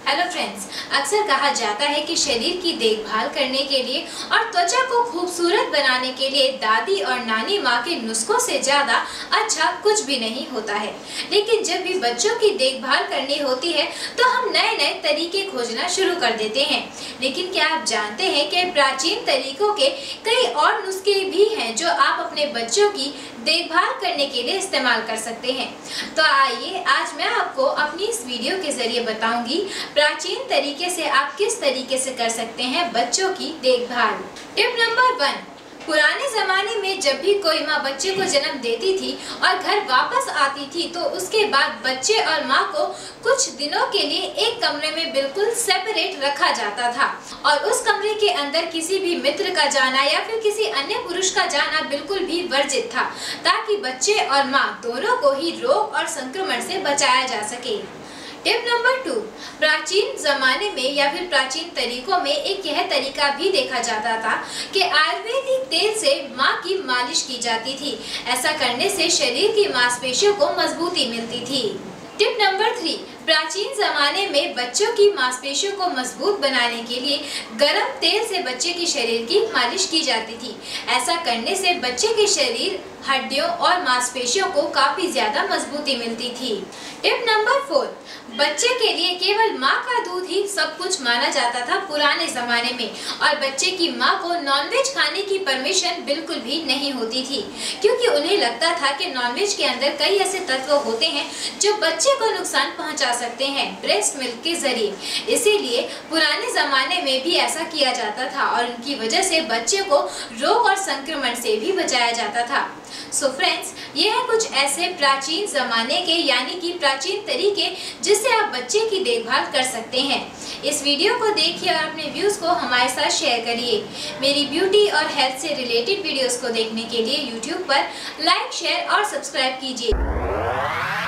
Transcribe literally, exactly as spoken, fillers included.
Hello friends, अक्सर कहा जाता है कि शरीर की देखभाल करने के लिए और त्वचा को खूबसूरत बनाने के लिए दादी और नानी माँ के नुस्खों से ज्यादा अच्छा कुछ भी नहीं होता है। लेकिन जब भी बच्चों की देखभाल करनी होती है तो हम नए नए तरीके खोजना शुरू कर देते हैं। लेकिन क्या आप जानते हैं कि प्राचीन तरीकों के कई और नुस्खे भी हैं जो आप अपने बच्चों की देखभाल करने के लिए इस्तेमाल कर सकते हैं। तो आइए आज मैं आपको अपनी इस वीडियो के जरिए बताऊंगी प्राचीन तरीके से आप किस तरीके से कर सकते हैं बच्चों की देखभाल। टिप नंबर वन, पुराने जमाने में जब भी कोई माँ बच्चे को जन्म देती थी और घर वापस आती थी तो उसके बाद बच्चे और माँ को कुछ दिनों के लिए एक कमरे में बिल्कुल सेपरेट रखा जाता था और उस कमरे के अंदर किसी भी मित्र का जाना या फिर किसी अन्य पुरुष का जाना बिल्कुल भी वर्जित था, ताकि बच्चे और माँ दोनों को ही रोग और संक्रमण से बचाया जा सके। टिप नंबर टू, प्राचीन जमाने में या फिर प्राचीन तरीकों में एक यह तरीका भी देखा जाता था कि आयुर्वेदिक तेल से माँ की मालिश की जाती थी। ऐसा करने से शरीर की मांसपेशियों को मजबूती मिलती थी। टिप नंबर थ्री, प्राचीन जमाने में बच्चों की मांसपेशियों को मजबूत बनाने के लिए गर्म तेल से बच्चे के शरीर की मालिश की जाती थी। ऐसा करने से बच्चे के शरीर, हड्डियों और मांसपेशियों को काफी ज्यादा मजबूती मिलती थी। टिप नंबर फोर, बच्चे के लिए केवल माँ का दूध ही सब कुछ माना जाता था पुराने जमाने में और बच्चे की माँ को नॉनवेज खाने की परमिशन बिल्कुल भी नहीं होती थी, क्योंकि उन्हें लगता था कि नॉनवेज के अंदर कई ऐसे तत्व होते हैं जो बच्चे को नुकसान पहुंचा सकते हैं ब्रेस्ट मिल्क के जरिए। इसीलिए पुराने जमाने में भी ऐसा किया जाता था और उनकी वजह से बच्चे को रोग और संक्रमण से भी बचाया जाता था। सो फ्रेंड्स, ये है कुछ ऐसे प्राचीन जमाने के यानी कि प्राचीन तरीके जिससे आप बच्चे की देखभाल कर सकते हैं। इस वीडियो को देखिए और अपने व्यूज को हमारे साथ शेयर करिए। मेरी ब्यूटी और हेल्थ से रिलेटेड वीडियोस को देखने के लिए यूट्यूब पर लाइक, शेयर और सब्सक्राइब कीजिए।